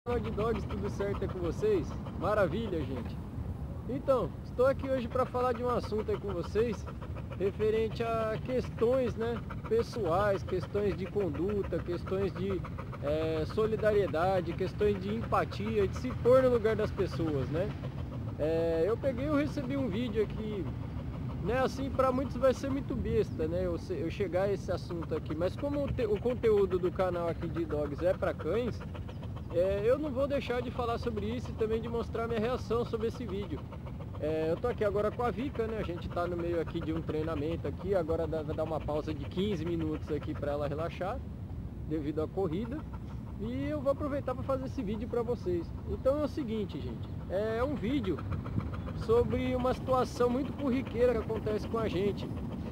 De Dogs, tudo certo é com vocês? Maravilha, gente! Então, estou aqui hoje para falar de um assunto aí com vocês referente a questões, né, pessoais, questões de conduta, questões de solidariedade, questões de empatia, de se pôr no lugar das pessoas, né? Eu recebi um vídeo aqui, né, assim, para muitos vai ser muito besta, né, eu chegar a esse assunto aqui, mas como o conteúdo do canal aqui de Dogs é para cães, eu não vou deixar de falar sobre isso e também de mostrar minha reação sobre esse vídeo. Eu tô aqui agora com a Vika, né? A gente tá no meio aqui de um treinamento aqui, agora vai dar uma pausa de 15 minutos aqui para ela relaxar, devido à corrida. E eu vou aproveitar para fazer esse vídeo para vocês. Então é o seguinte, gente, é um vídeo sobre uma situação muito corriqueira que acontece com a gente.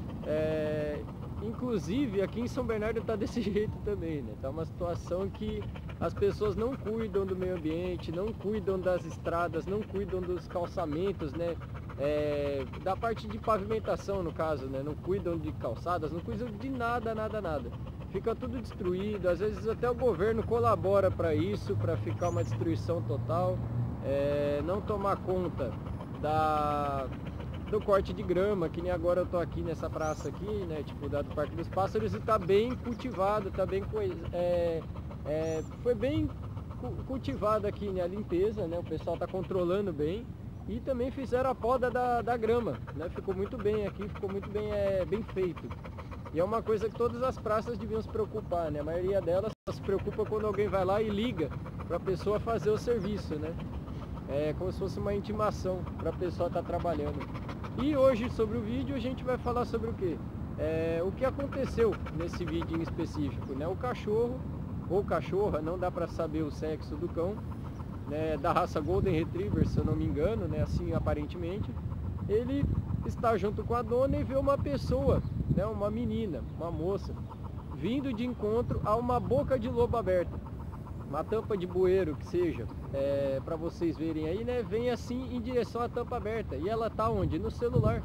Inclusive aqui em São Bernardo tá desse jeito também, né? Tá uma situação que as pessoas não cuidam do meio ambiente, não cuidam das estradas, não cuidam dos calçamentos, né? Da parte de pavimentação, no caso, né? Não cuidam de calçadas, não cuidam de nada, nada, nada. Fica tudo destruído, às vezes até o governo colabora para isso, para ficar uma destruição total, não tomar conta do corte de grama, que nem agora eu tô aqui nessa praça aqui, né, tipo do Parque dos Pássaros, e tá bem cultivado, tá bem foi bem cultivado aqui, né, a limpeza, né, o pessoal tá controlando bem, e também fizeram a poda da grama, né, ficou muito bem aqui, ficou muito bem, bem feito. E é uma coisa que todas as praças deviam se preocupar, né, a maioria delas se preocupa quando alguém vai lá e liga para a pessoa fazer o serviço, né. É como se fosse uma intimação para a pessoa estar trabalhando. E hoje sobre o vídeo a gente vai falar sobre o que? O que aconteceu nesse vídeo em específico, né? O cachorro ou cachorra, não dá para saber o sexo do cão, né? Da raça Golden Retriever, se eu não me engano, né? Assim aparentemente. Ele está junto com a dona e vê uma pessoa, né? Uma menina, uma moça, vindo de encontro a uma boca de lobo aberta. Uma tampa de bueiro que seja, para vocês verem aí, né, vem assim em direção à tampa aberta, e ela tá onde? No celular.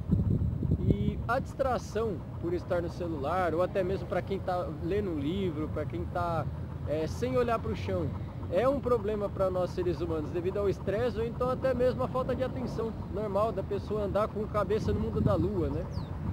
E a distração por estar no celular, ou até mesmo para quem tá lendo um livro, para quem tá sem olhar para o chão, é um problema para nós seres humanos, devido ao estresse, ou então até mesmo a falta de atenção normal da pessoa andar com a cabeça no mundo da lua, né?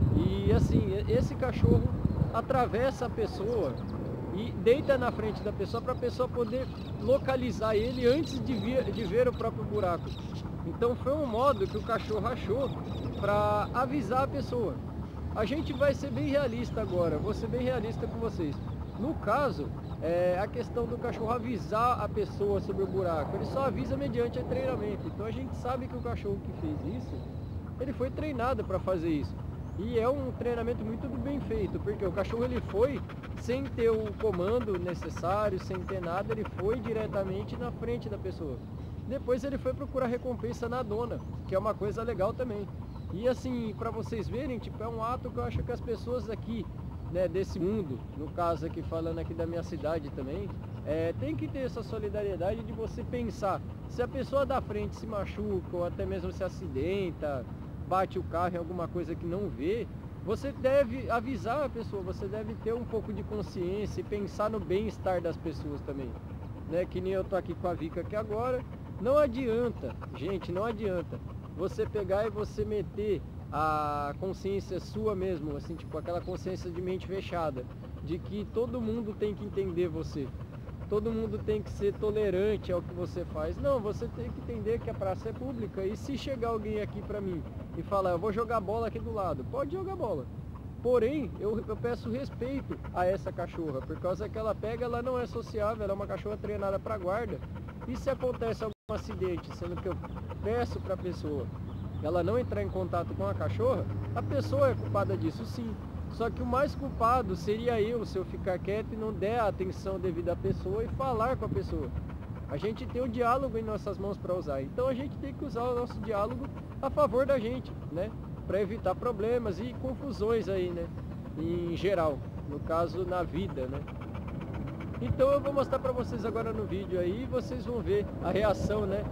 E assim, esse cachorro atravessa a pessoa e deita na frente da pessoa para a pessoa poder localizar ele antes de ver o próprio buraco. Então foi um modo que o cachorro achou para avisar a pessoa. A gente vai ser bem realista agora, vou ser bem realista com vocês. No caso, a questão do cachorro avisar a pessoa sobre o buraco, ele só avisa mediante treinamento. Então a gente sabe que o cachorro que fez isso, ele foi treinado para fazer isso. E é um treinamento muito bem feito, porque o cachorro ele foi sem ter o comando necessário, sem ter nada, ele foi diretamente na frente da pessoa. Depois ele foi procurar recompensa na dona, que é uma coisa legal também. E assim, para vocês verem, tipo, é um ato que eu acho que as pessoas aqui, né, desse mundo, no caso aqui falando aqui da minha cidade também, tem que ter essa solidariedade de você pensar, se a pessoa da frente se machuca ou até mesmo se acidenta, bate o carro em alguma coisa que não vê, você deve avisar a pessoa, você deve ter um pouco de consciência e pensar no bem-estar das pessoas também, né? Que nem eu tô aqui com a Vika aqui agora, não adianta, gente, não adianta você pegar e você meter a consciência sua mesmo, assim, tipo aquela consciência de mente fechada, de que todo mundo tem que entender você. Todo mundo tem que ser tolerante ao que você faz. Não, você tem que entender que a praça é pública. E se chegar alguém aqui pra mim e falar, eu vou jogar bola aqui do lado, pode jogar bola. Porém, eu peço respeito a essa cachorra, por causa que ela pega, ela não é sociável, ela é uma cachorra treinada para guarda. E se acontece algum acidente, sendo que eu peço para a pessoa ela não entrar em contato com a cachorra, a pessoa é culpada disso sim. Só que o mais culpado seria eu, se eu ficar quieto e não der a atenção devida à pessoa e falar com a pessoa. A gente tem o diálogo em nossas mãos para usar, então a gente tem que usar o nosso diálogo a favor da gente, né? Para evitar problemas e confusões aí, né? Em geral, no caso na vida, né? Então eu vou mostrar para vocês agora no vídeo aí, e vocês vão ver a reação, né?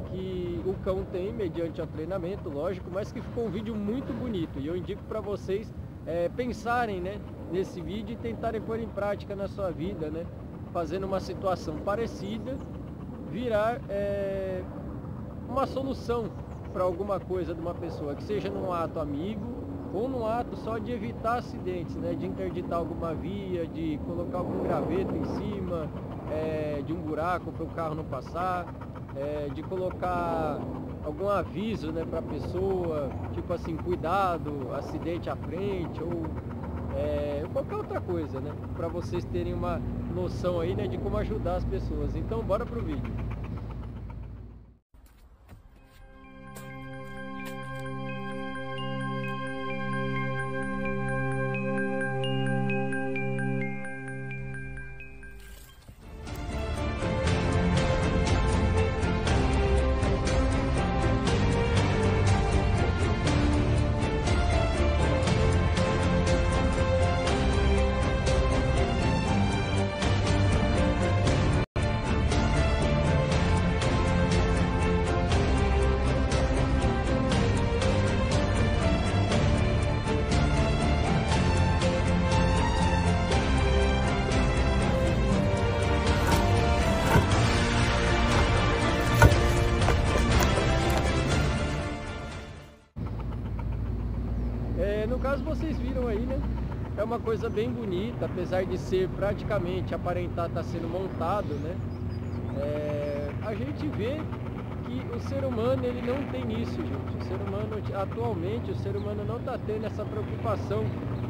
Que o cão tem mediante o treinamento, lógico, mas que ficou um vídeo muito bonito. E eu indico para vocês pensarem, né, nesse vídeo e tentarem pôr em prática na sua vida, né? Fazendo uma situação parecida virar uma solução para alguma coisa de uma pessoa, que seja num ato amigo ou num ato só de evitar acidentes, né? De interditar alguma via, de colocar algum graveto em cima, de um buraco para o carro não passar, de colocar algum aviso, né, para a pessoa, tipo assim, cuidado, acidente à frente, ou qualquer outra coisa, né? Para vocês terem uma noção aí, né, de como ajudar as pessoas. Então bora pro vídeo. No caso, vocês viram aí, né? É uma coisa bem bonita, apesar de ser praticamente aparentar estar sendo montado, né? A gente vê que o ser humano, ele não tem isso, gente. O ser humano, atualmente, o ser humano não está tendo essa preocupação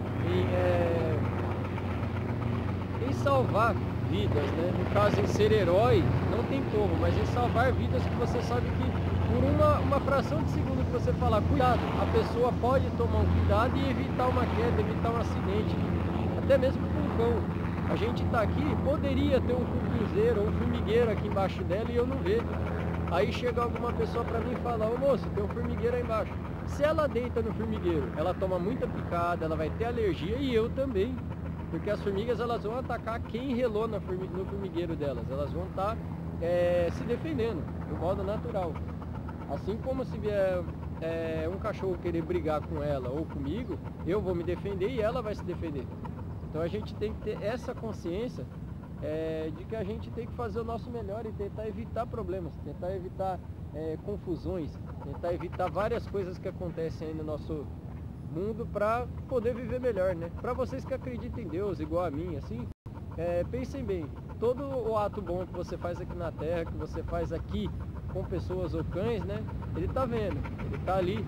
em salvar vidas, né? No caso, em ser herói, não tem como, mas em salvar vidas que você sabe que por uma fração de segundo que você falar, cuidado, a pessoa pode tomar um cuidado e evitar uma queda, evitar um acidente, até mesmo com um cão. A gente está aqui, poderia ter um cupinzeiro ou um formigueiro aqui embaixo dela e eu não vejo. Aí chega alguma pessoa para mim e fala, ô moço, tem um formigueiro aí embaixo. Se ela deita no formigueiro, ela toma muita picada, ela vai ter alergia e eu também. Porque as formigas, elas vão atacar quem relou no formigueiro delas. Elas vão estar se defendendo, do modo natural. Assim como se vier um cachorro querer brigar com ela ou comigo, eu vou me defender e ela vai se defender. Então a gente tem que ter essa consciência de que a gente tem que fazer o nosso melhor e tentar evitar problemas, tentar evitar confusões, tentar evitar várias coisas que acontecem aí no nosso mundo para poder viver melhor, né? Para vocês que acreditam em Deus, igual a mim, assim, pensem bem, todo o ato bom que você faz aqui na Terra, que você faz aqui com pessoas ou cães, né? Ele tá vendo, ele tá ali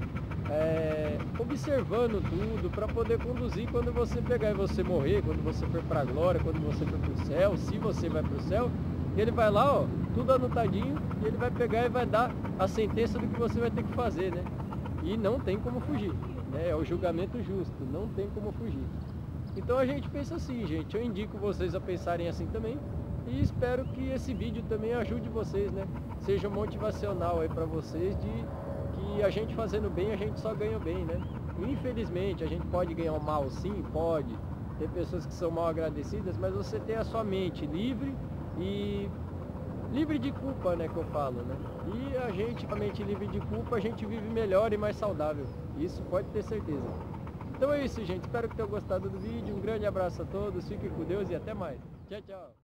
observando tudo para poder conduzir quando você pegar e você morrer, quando você for para a glória, quando você for para o céu, se você vai para o céu, ele vai lá, ó, tudo anotadinho, e ele vai pegar e vai dar a sentença do que você vai ter que fazer, né? E não tem como fugir, né? É o julgamento justo, não tem como fugir. Então a gente pensa assim, gente, eu indico vocês a pensarem assim também. E espero que esse vídeo também ajude vocês, né? Seja motivacional aí para vocês de que a gente fazendo bem, a gente só ganha bem, né? Infelizmente, a gente pode ganhar o mal sim, pode. Tem pessoas que são mal agradecidas, mas você tem a sua mente livre e livre de culpa, né, que eu falo, né? E a gente, com a mente livre de culpa, a gente vive melhor e mais saudável. Isso pode ter certeza. Então é isso, gente. Espero que tenham gostado do vídeo. Um grande abraço a todos, fiquem com Deus e até mais. Tchau, tchau.